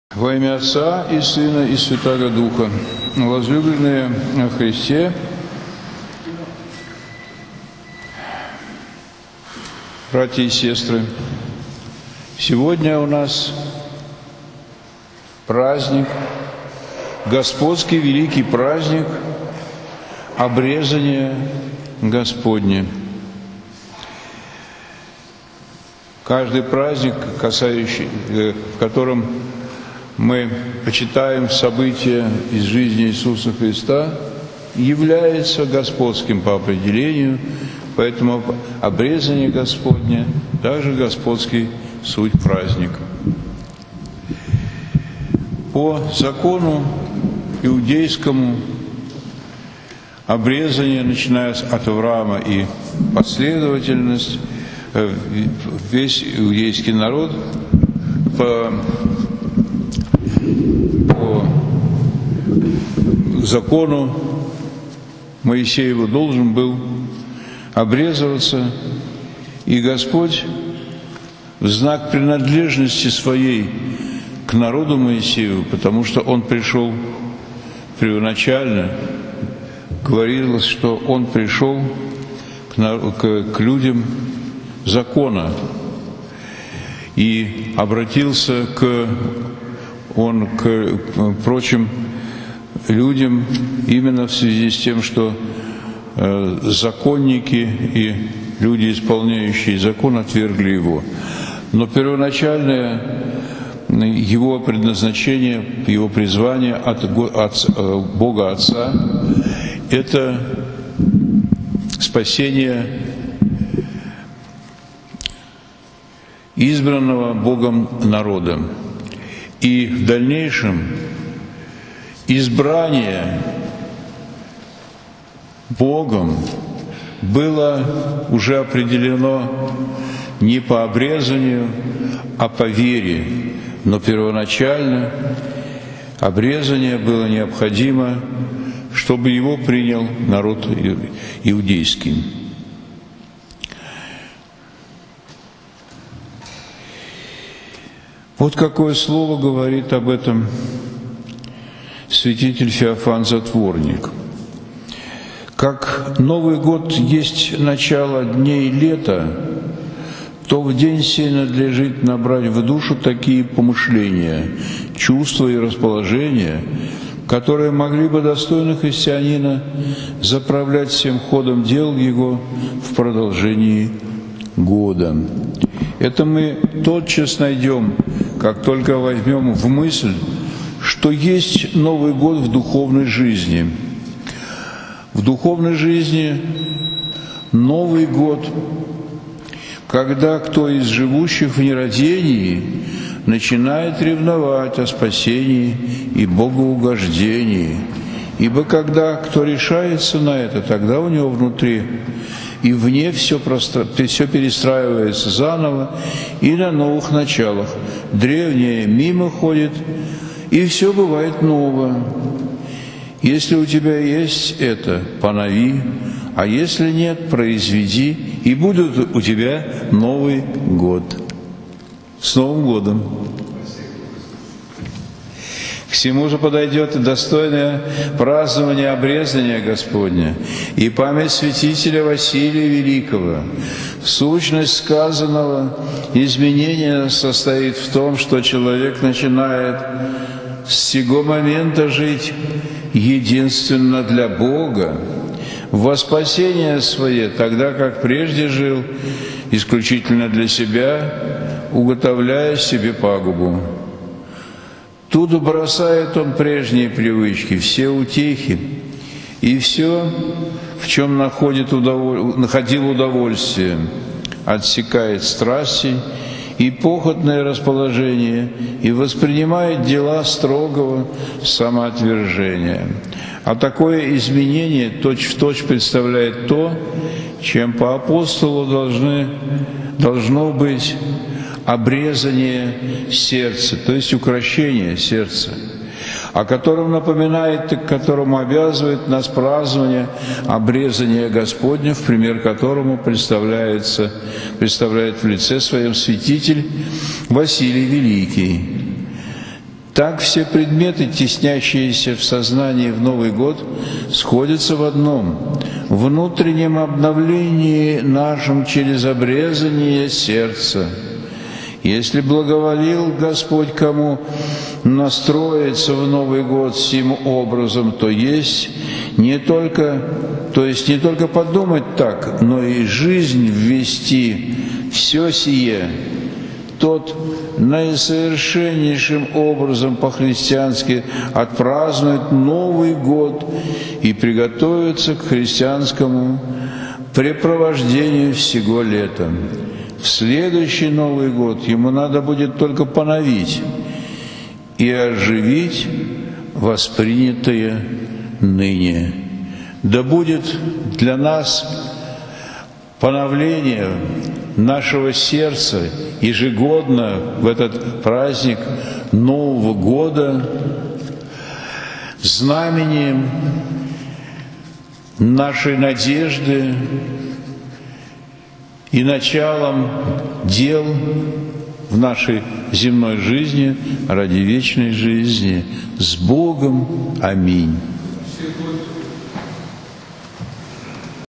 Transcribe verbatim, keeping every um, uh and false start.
Во имя Отца и Сына и Святаго Духа, возлюбленные в Христе, братья и сестры, сегодня у нас праздник, Господский великий праздник обрезания Господне. Каждый праздник, касающий, в котором мы почитаем события из жизни Иисуса Христа, является господским по определению, поэтому обрезание Господне также господский суть праздника. По закону иудейскому обрезание, начиная от Авраама и последовательность, весь иудейский народ по по закону Моисееву должен был обрезываться, и Господь в знак принадлежности своей к народу Моисееву, потому что Он пришел первоначально, говорилось, что Он пришел к, к, к людям закона и обратился к Он к прочим людям именно в связи с тем, что э, законники и люди, исполняющие закон, отвергли его. Но первоначальное его предназначение, его призвание от, от Бога Отца – это спасение избранного Богом народа. И в дальнейшем избрание Богом было уже определено не по обрезанию, а по вере. Но первоначально обрезание было необходимо, чтобы его принял народ иудейский. Вот какое слово говорит об этом святитель Феофан Затворник. Как Новый год есть начало дней лета, то в день сей надлежит набрать в душу такие помышления, чувства и расположения, которые могли бы достойно христианина заправлять всем ходом дел его в продолжении года. Это мы тотчас найдем, как только возьмем в мысль, что есть Новый год в духовной жизни. В духовной жизни Новый год, когда кто из живущих в нерадении начинает ревновать о спасении и богоугождении. Ибо когда кто решается на это, тогда у него внутри и вне все, простро... все перестраивается заново и на новых началах. Древнее мимо ходит, и все бывает ново. Если у тебя есть это, понови, а если нет, произведи, и будет у тебя Новый год. С Новым годом! К всему же подойдет и достойное празднование обрезания Господня и память святителя Василия Великого. Сущность сказанного изменения состоит в том, что человек начинает с сего момента жить единственно для Бога, во спасение свое, тогда как прежде жил исключительно для себя, уготовляя себе пагубу. Тут бросает он прежние привычки, все утехи, и все, в чем находит удоволь... находил удовольствие, отсекает страсти и похотное расположение, и воспринимает дела строгого самоотвержения. А такое изменение точь-в-точь представляет то, чем по апостолу должны, должно быть обрезание сердца, то есть укрощение сердца, о котором напоминает, к которому обязывает нас празднование обрезания Господня, в пример которому представляется, представляет в лице своем святитель Василий Великий. Так все предметы, теснящиеся в сознании в Новый год, сходятся в одном – внутреннем обновлении нашем через обрезание сердца. Если благоволил Господь кому настроиться в Новый год сим образом, то есть не только, то есть не только подумать так, но и жизнь ввести все сие, тот наисовершеннейшим образом по-христиански отпразднует Новый год и приготовится к христианскому препровождению всего лета. В следующий Новый год ему надо будет только поновить и оживить воспринятое ныне. Да будет для нас поновление нашего сердца ежегодно в этот праздник Нового года знамением нашей надежды и началом дел в нашей земной жизни ради вечной жизни. С Богом! Аминь.